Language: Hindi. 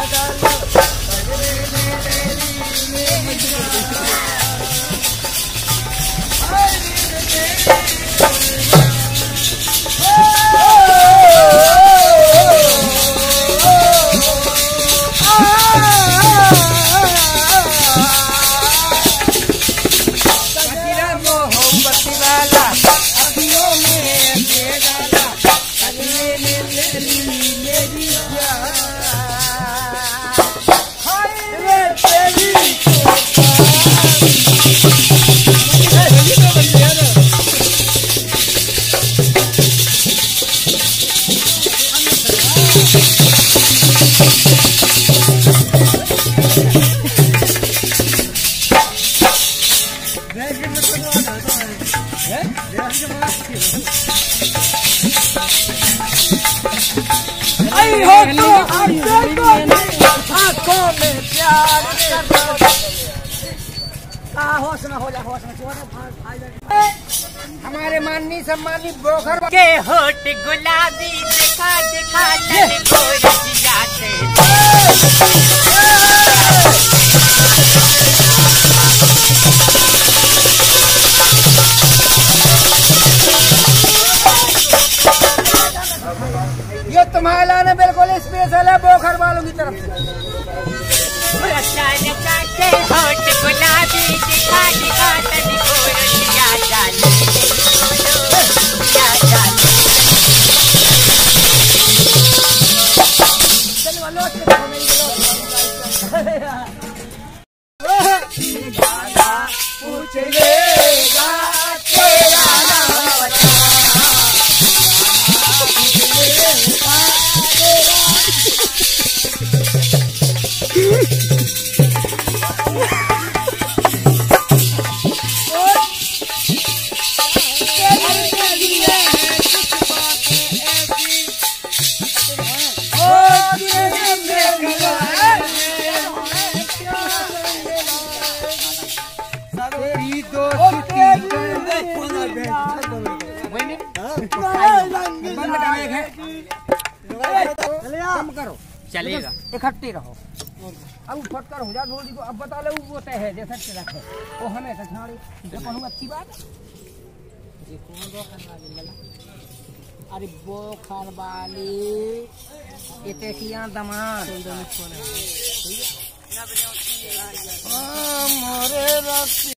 आई हो तो आंखों में प्यार होश में हो जा होश में हमारे माननीय सम्मानित बोखर के होठ गुलाबी दिखा दिखा जाते ये तुम्हारे लाने बिल्कुल स्पेशल है बोखर वालों की तरफ से। के होठ गुलाबी दिखा दिखा चलेगा इकट्ठे रहो। अब फटकर हो जा थोड़ी को। अब बता ले वो तय है जैसा रखे वो हमें कछाड़ी कहूँ अच्छी बात है। ये कौन बोखर वाली लला? अरे बोखर वाली ये किया दमान मोरे